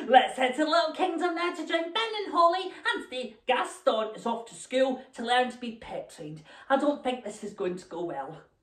Let's head to the Little Kingdom now to join Ben and Holly, and today Gaston is off to school to learn to be pet trained. I don't think this is going to go well.